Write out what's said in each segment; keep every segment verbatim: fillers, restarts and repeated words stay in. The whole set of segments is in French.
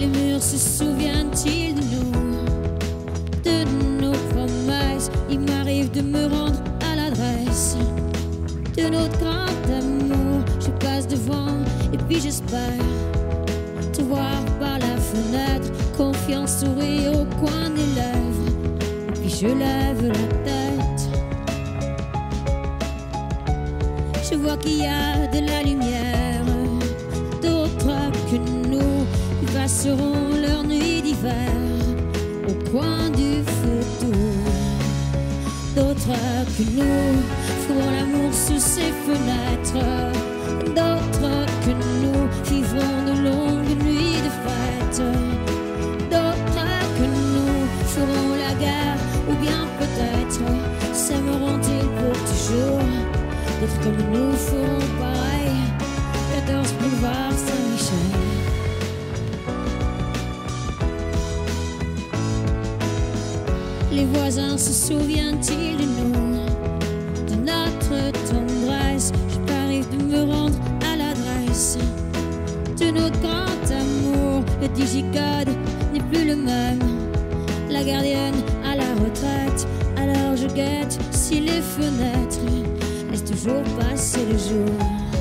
Les murs se souviennent-ils de nous, de nos promesses? Il m'arrive de me rendre à l'adresse de notre grand amour. Je passe devant et puis j'espère te voir par la fenêtre. Confiance sourit au coin des lèvres, et puis je lève la tête. Je vois qu'il y a de la lumière, d'autres que nous passeront leur nuit d'hiver au coin du feu doux. D'autres que nous feront l'amour sous ces fenêtres. D'autres que nous vivrons de longues nuits de fête. D'autres que nous feront la guerre, ou bien peut-être s'aimeront-ils pour toujours. D'autres comme nous feront pareil. quatorze boulevard Saint-Michel. Les voisins se souviennent-ils de nous, de notre tendresse? Je parie de me rendre à l'adresse de notre grand amour. Le digicode n'est plus le même, la gardienne à la retraite. Alors je guette si les fenêtres laissent toujours passer le jour.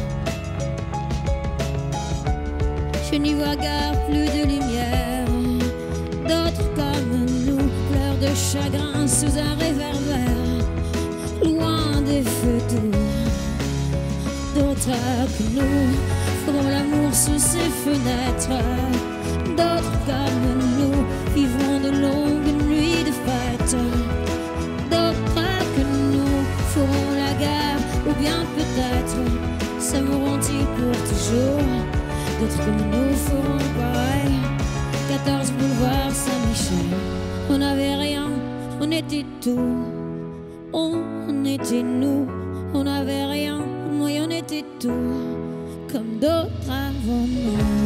Je n'y vois guère plus de lumière. D'autres comme nous pleurent de chagrin sous un réverbère, loin des feux doux. D'autres que nous feront l'amour sous ces fenêtres. D'autres comme nous vivront de longues nuits de fête. D'autres que nous feront la guerre, ou bien peut-être s'aimeront-ils pour toujours. D'autres comme nous feront pareil. quatorze boulevard Saint-Michel. On n'avait rien, on était tout. On était nous, on n'avait rien, moi on était tout. Comme d'autres avant nous.